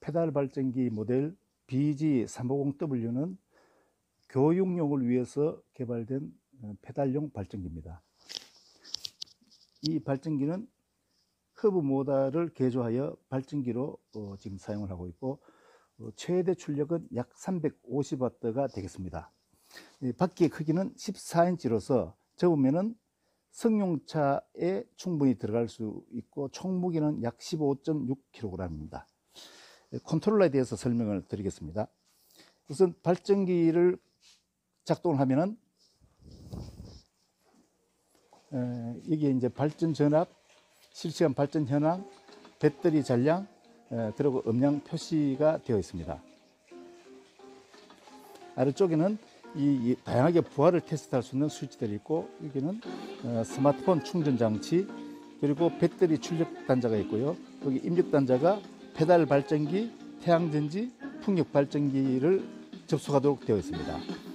페달 발전기 모델 BG350W는 교육용을 위해서 개발된 페달용 발전기입니다. 이 발전기는 허브 모터를 개조하여 발전기로 지금 사용을 하고 있고, 최대 출력은 약 350W가 되겠습니다. 바퀴의 크기는 14인치로서 접으면은 승용차에 충분히 들어갈 수 있고, 총 무게는 약 15.6kg입니다. 컨트롤러에 대해서 설명을 드리겠습니다. 우선 발전기를 작동을 하면은 여기에 이제 발전 전압, 실시간 발전 현황, 배터리 잔량, 그리고 음량 표시가 되어 있습니다. 아래쪽에는 이 다양하게 부하를 테스트할 수 있는 스위치들이 있고, 여기는 스마트폰 충전 장치, 그리고 배터리 출력 단자가 있고요. 여기 입력 단자가 페달 발전기, 태양전지, 풍력 발전기를 접속하도록 되어 있습니다.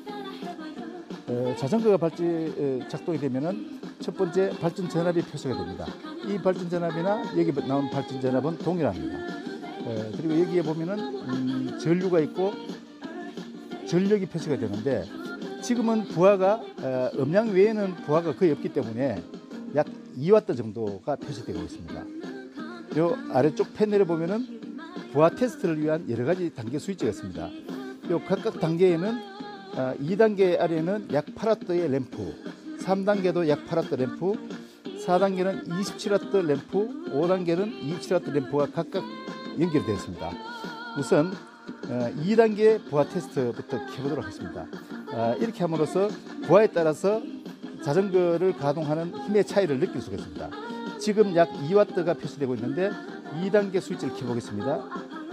자전거가 작동이 되면은 첫 번째 발전 전압이 표시가 됩니다. 이 발전 전압이나 여기 나온 발전 전압은 동일합니다. 그리고 여기에 보면은 전류가 있고 전력이 표시가 되는데, 지금은 부하가 음량 외에는 부하가 거의 없기 때문에 약 2W 정도가 표시되고 있습니다. 요 아래쪽 패널에 보면은 부하 테스트를 위한 여러 가지 단계 스위치가 있습니다. 요 각각 단계에는 2단계 아래에는 약 8W의 램프, 3단계도 약 8W 램프, 4단계는 27W 램프, 5단계는 27W 램프가 각각 연결이 되어 있습니다. 우선 2단계 부하 테스트부터 해보도록 하겠습니다. 이렇게 함으로써 부하에 따라서 자전거를 가동하는 힘의 차이를 느낄 수가 있습니다. 지금 약 2W가 표시되고 있는데 2단계 스위치를 켜보겠습니다.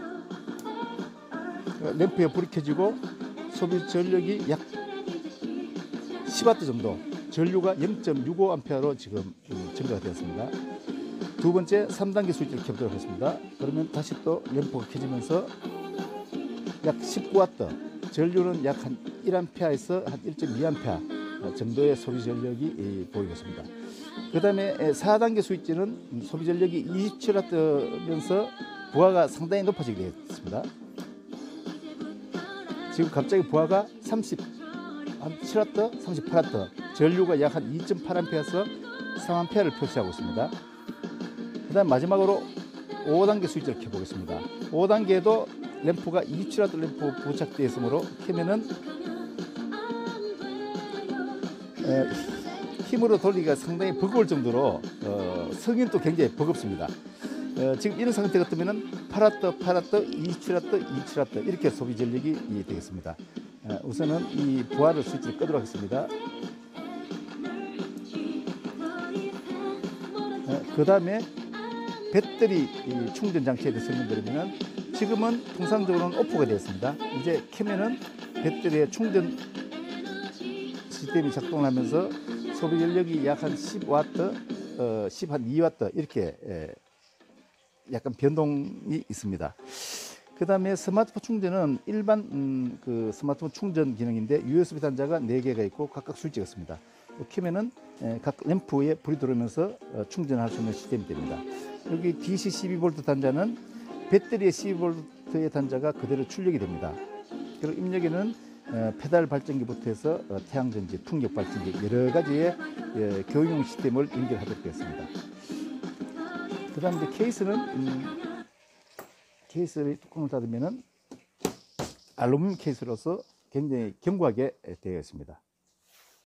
램프에 불이 켜지고 소비 전력이 약 10W 정도, 전류가 0.65A로 지금 증가가 되었습니다. 두 번째 3단계 스위치를 켜보도록 하겠습니다. 그러면 다시 또 램프가 켜지면서 약 19W, 전류는 약 한 1A에서 한 1.2A 정도의 소비 전력이 보이겠습니다. 그 다음에 4단계 스위치는 소비 전력이 27W면서 부하가 상당히 높아지게 되었습니다. 지금 갑자기 부하가 37W, 38W, 전류가 약 한 2.8A에서 3A를 표시하고 있습니다. 그 다음 마지막으로 5단계 스위치를 켜보겠습니다. 5단계도 램프가 27W 램프 부착되어 있으므로 켜면은 힘으로 돌리기가 상당히 버거울 정도로 성인도 굉장히 버겁습니다. 지금 이런 상태 같으면은 8W, 27W, 27W 이렇게 소비 전력이 되겠습니다. 우선은 이 부하를 스위치를 끄도록 하겠습니다. 그 다음에 배터리 충전 장치에 대해서 설명드리면, 지금은 통상적으로는 오프가 되었습니다. 이제 켜면은 배터리의 충전 시스템이 작동을 하면서 소비 전력이 약 한 10W, 2W 이렇게 약간 변동이 있습니다. 그 다음에 스마트폰 충전은 일반 그 스마트폰 충전 기능인데 USB 단자가 4개가 있고 각각 스위치가 있습니다. 켜면은 각 램프에 불이 들어오면서 충전할 수 있는 시스템이 됩니다. 여기 DC 12V 단자는 배터리의 12V의 단자가 그대로 출력이 됩니다. 그리고 입력에는 페달 발전기부터 해서 태양전지, 풍력 발전기 여러 가지의 교육용 시스템을 연결하도록 되었습니다. 그 다음에 케이스의 뚜껑을 닫으면은 알루미늄 케이스로서 굉장히 견고하게 되어 있습니다.